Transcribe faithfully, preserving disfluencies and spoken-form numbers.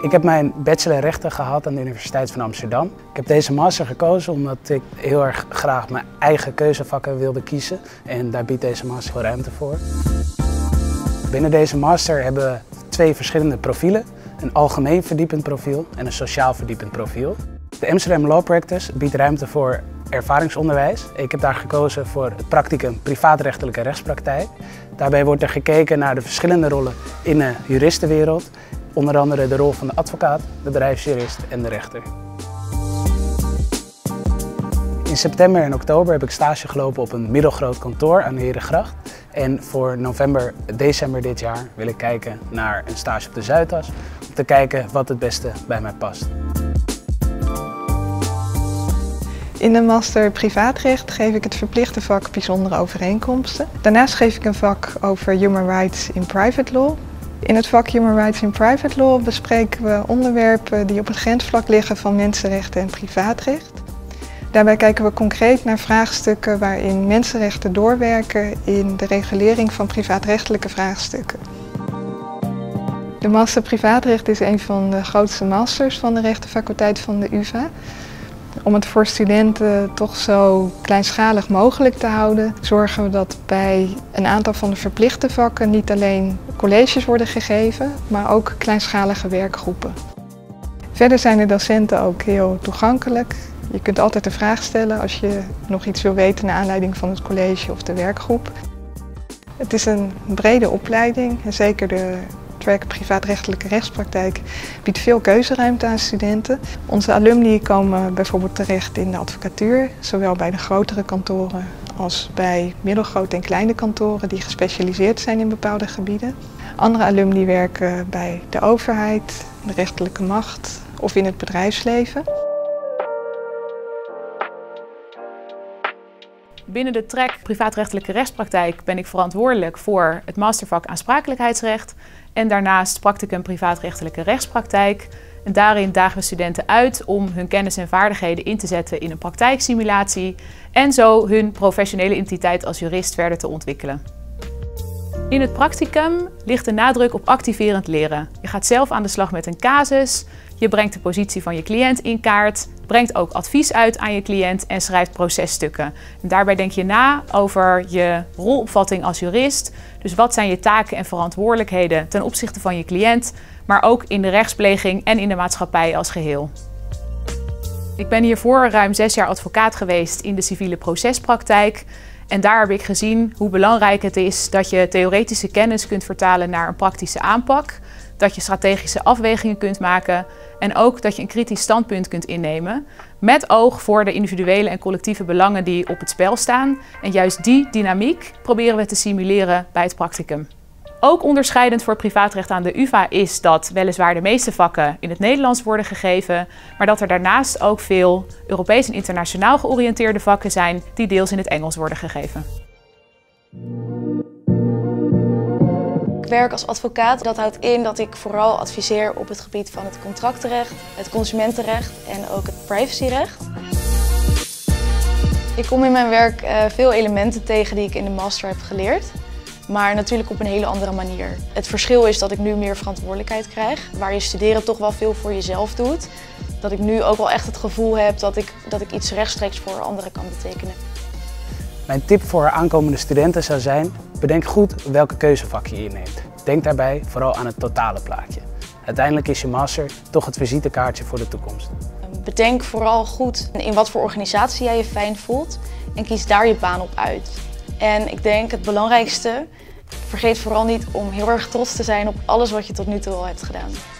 Ik heb mijn bachelor rechten gehad aan de Universiteit van Amsterdam. Ik heb deze master gekozen omdat ik heel erg graag mijn eigen keuzevakken wilde kiezen. En daar biedt deze master wel ruimte voor. Binnen deze master hebben we twee verschillende profielen. Een algemeen verdiepend profiel en een sociaal verdiepend profiel. De Amsterdam Law Practice biedt ruimte voor ervaringsonderwijs. Ik heb daar gekozen voor het practicum privaatrechtelijke rechtspraktijk. Daarbij wordt er gekeken naar de verschillende rollen in de juristenwereld. Onder andere de rol van de advocaat, de bedrijfsjurist en de rechter. In september en oktober heb ik stage gelopen op een middelgroot kantoor aan de Herengracht. En voor november, december dit jaar wil ik kijken naar een stage op de Zuidas. Om te kijken wat het beste bij mij past. In de master privaatrecht geef ik het verplichte vak bijzondere overeenkomsten. Daarnaast geef ik een vak over Human Rights in Private Law. In het vak Human Rights in Private Law bespreken we onderwerpen die op het grensvlak liggen van mensenrechten en privaatrecht. Daarbij kijken we concreet naar vraagstukken waarin mensenrechten doorwerken in de regulering van privaatrechtelijke vraagstukken. De master privaatrecht is een van de grootste masters van de rechtenfaculteit van de U vA. Om het voor studenten toch zo kleinschalig mogelijk te houden, zorgen we dat bij een aantal van de verplichte vakken niet alleen colleges worden gegeven, maar ook kleinschalige werkgroepen. Verder zijn de docenten ook heel toegankelijk. Je kunt altijd een vraag stellen als je nog iets wil weten naar aanleiding van het college of de werkgroep. Het is een brede opleiding en zeker de track privaatrechtelijke rechtspraktijk biedt veel keuzeruimte aan studenten. Onze alumni komen bijvoorbeeld terecht in de advocatuur, zowel bij de grotere kantoren als bij middelgrote en kleine kantoren die gespecialiseerd zijn in bepaalde gebieden. Andere alumni werken bij de overheid, de rechterlijke macht of in het bedrijfsleven. Binnen de track privaatrechtelijke rechtspraktijk ben ik verantwoordelijk voor het mastervak aansprakelijkheidsrecht en daarnaast practicum privaatrechtelijke rechtspraktijk. En daarin dagen we studenten uit om hun kennis en vaardigheden in te zetten in een praktijksimulatie en zo hun professionele identiteit als jurist verder te ontwikkelen. In het practicum ligt de nadruk op activerend leren. Je gaat zelf aan de slag met een casus, je brengt de positie van je cliënt in kaart, brengt ook advies uit aan je cliënt en schrijft processtukken. En daarbij denk je na over je rolopvatting als jurist. Dus wat zijn je taken en verantwoordelijkheden ten opzichte van je cliënt, maar ook in de rechtspleging en in de maatschappij als geheel. Ik ben hiervoor ruim zes jaar advocaat geweest in de civiele procespraktijk. En daar heb ik gezien hoe belangrijk het is dat je theoretische kennis kunt vertalen naar een praktische aanpak. Dat je strategische afwegingen kunt maken en ook dat je een kritisch standpunt kunt innemen. Met oog voor de individuele en collectieve belangen die op het spel staan. En juist die dynamiek proberen we te simuleren bij het practicum. Ook onderscheidend voor privaatrecht aan de U vA is dat weliswaar de meeste vakken in het Nederlands worden gegeven, maar dat er daarnaast ook veel Europees en internationaal georiënteerde vakken zijn die deels in het Engels worden gegeven. Ik werk als advocaat. Dat houdt in dat ik vooral adviseer op het gebied van het contractenrecht, het consumentenrecht en ook het privacyrecht. Ik kom in mijn werk uh, veel elementen tegen die ik in de master heb geleerd. Maar natuurlijk op een hele andere manier. Het verschil is dat ik nu meer verantwoordelijkheid krijg, waar je studeren toch wel veel voor jezelf doet. Dat ik nu ook wel echt het gevoel heb dat ik, dat ik iets rechtstreeks voor anderen kan betekenen. Mijn tip voor aankomende studenten zou zijn, bedenk goed welke keuzevak je inneemt. Denk daarbij vooral aan het totale plaatje. Uiteindelijk is je master toch het visitekaartje voor de toekomst. Bedenk vooral goed in wat voor organisatie jij je fijn voelt en kies daar je baan op uit. En ik denk het belangrijkste, vergeet vooral niet om heel erg trots te zijn op alles wat je tot nu toe al hebt gedaan.